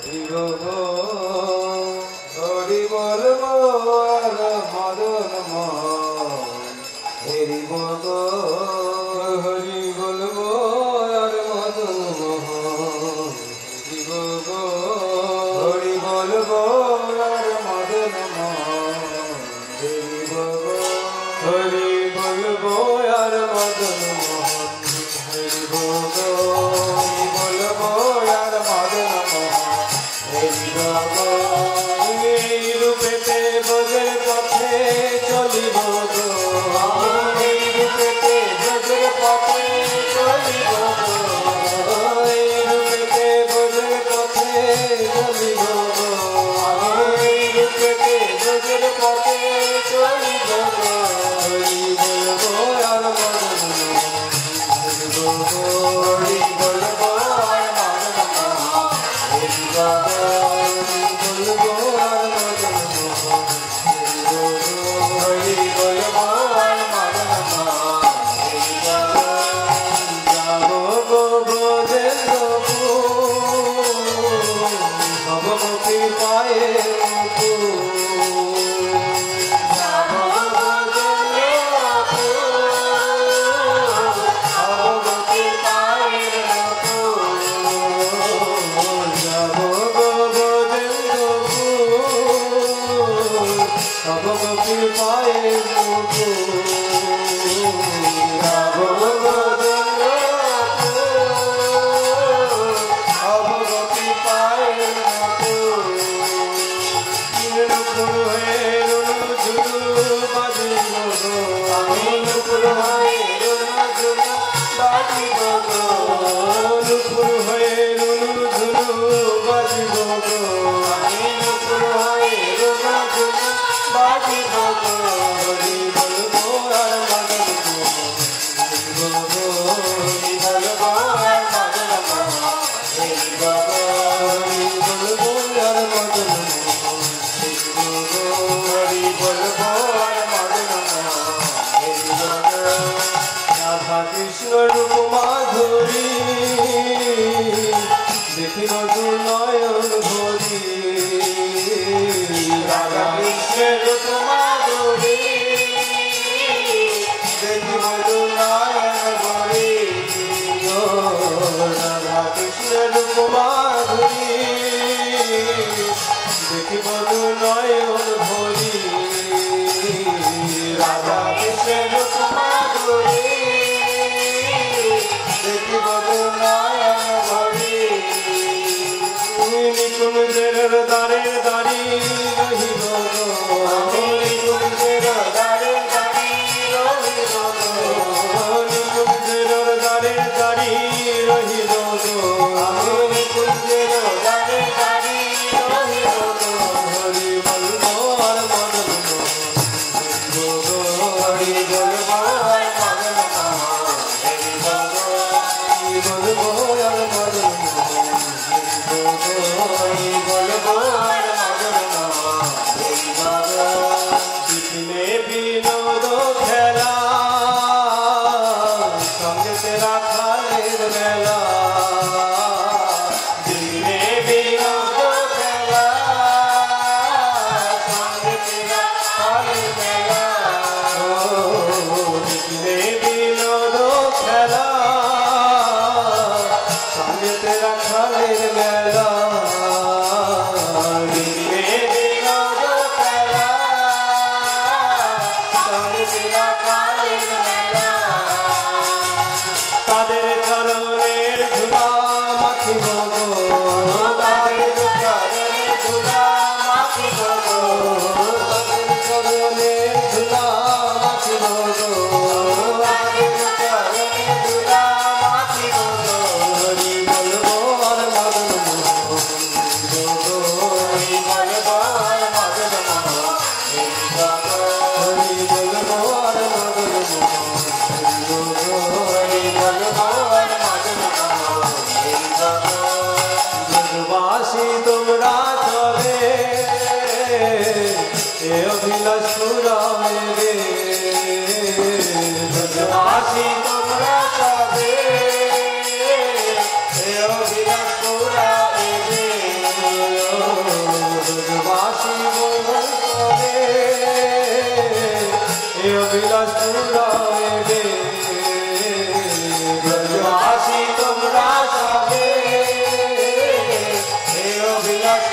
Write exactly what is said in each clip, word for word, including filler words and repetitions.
হরি বল আর মদন হরি বল হরি বল আর মদন হরি বল আর মদন হরি বল আর মদন হরি বল আর মদন এই রূপেতে ব্রজের পথে চলিব এই রূপেতে ব্রজের পথে চলিব এই রূপেতে ব্রজের পথে চলিব এই রূপেতে ব্রজের পথে চলিব হরি বলব আর মদন হরি বলব হরি বলব আর মদন হরি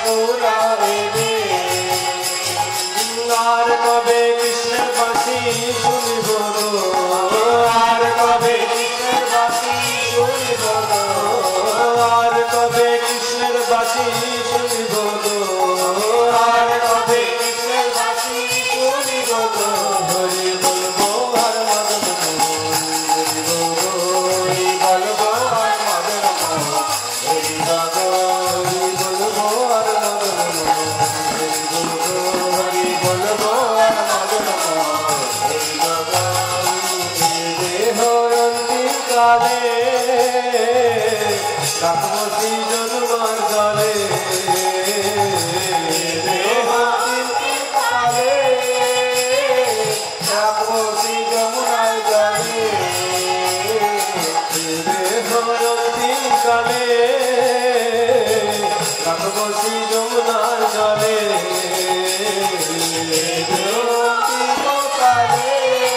পুরাবে রে। আর কবে কৃষ্ণের বাঁশি শুনিব গো, আর কবে কৃষ্ণের বাঁশি শুনিব গো, আর কবে কৃষ্ণের বাঁশি শুনিব গো, আর কবে কৃষ্ণের বাঁশি শুনিব গো। হরি বলবো আর মদন হরি বলবো, হরি বলবো আর মদন হরি বলবো, হরি বলবো আর মদন হরি বলবো, হরি বলবো আর মদন হরি বলবো। দেহ অন্তিকালে রাখবো সৃজনমার জলে, দেহ অন্তিকালে রাখবো সৃজনমার জলে, দেহ অন্তিকালে রাখবো সৃজনমার জলে, দেহ অন্তিকালে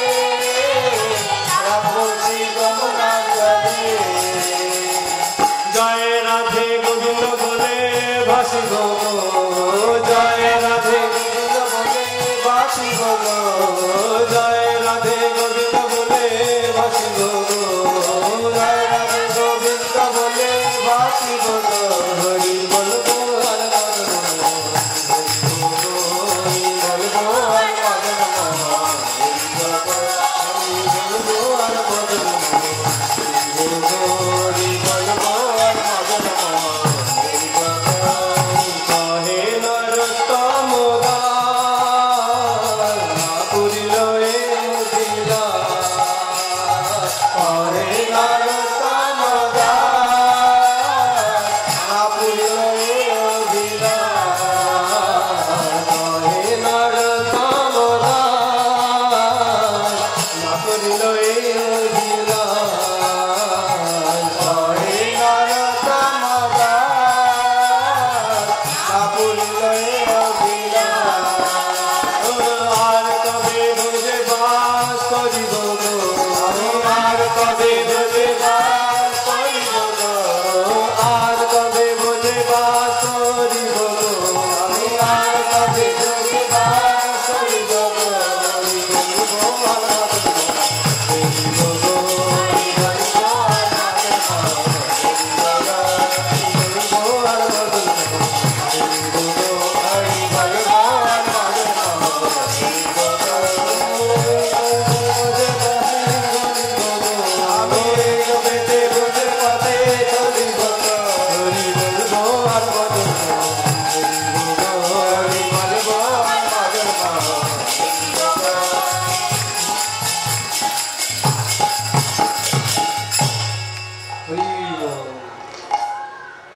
রাখবো সৃজনমার জলে। জয় রাধে গোবিন্দ বলে ভাসিব